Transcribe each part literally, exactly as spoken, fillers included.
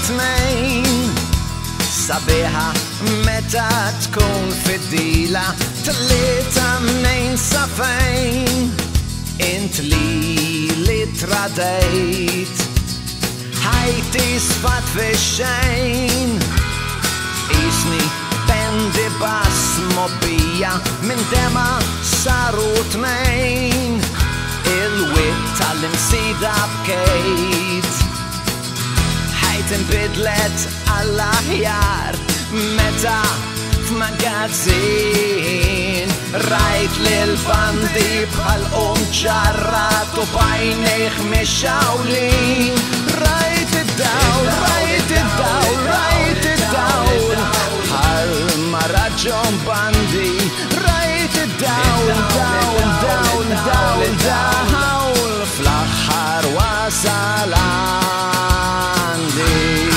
tnejn sabiħa meta tkun fid-dila tlieta mnejn sa fejn int li li tradejt ħajti sfat fix-xejn isni bendi bas mobbija minn dema saru tnejn il-wit tal-imsida bkejt ħajt inbidlet għall-aħjar meta f'magazzin rajt lil-bandi bħal-qum ċarrat u bajnejh mixawlin rajt id-dawl, rajt id-dawl, rajt id-dawl bħal-maraġġon bandi rajt id-dawl, dawl, dawl, dawl, dawl fl-aħħar wasal għandi.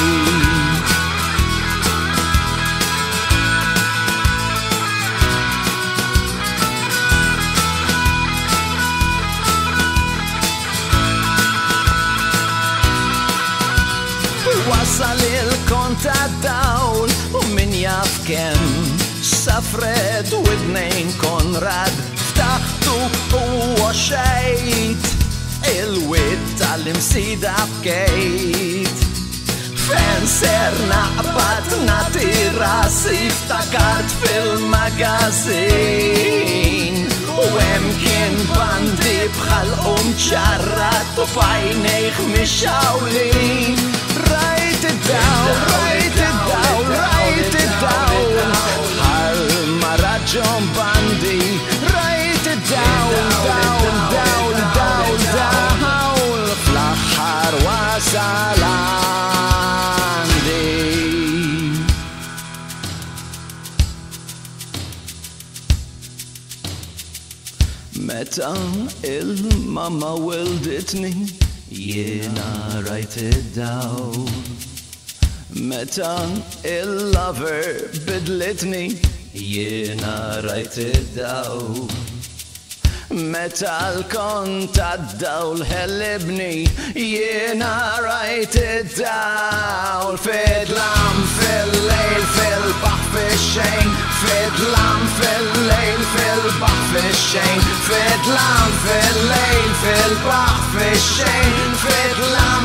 Wasal il-konta dawl u min jaf kemm safred u id-nejn Konrad ftaħtu u xejt il-wid tal-imsida bkejt fen ser naqbad nati rasi ftakart fil-magazin u hemm kien bandi bħal-qum ċarrat u bajnejh mixawlin rajt id-dawl, rajt id-dawl, rajt id-dawl bħal-maraġġon bandi rajt id-dawl, dawl, dawl, dawl, dawl fl-aħħar wasal għandi. Meta il-mama welditni jiena rajt id-dawl meta il-lover bidlitni jiena rajt id-dawl meta l-konta d-dawl ħellibni jiena rajt id-dawl fidlam fil-lejl fil-baħ fix-xejn fidlam fil-lejl fil-baħ fix-xejn fidlam fil-lejl fil-baħ fix-xejn fidlam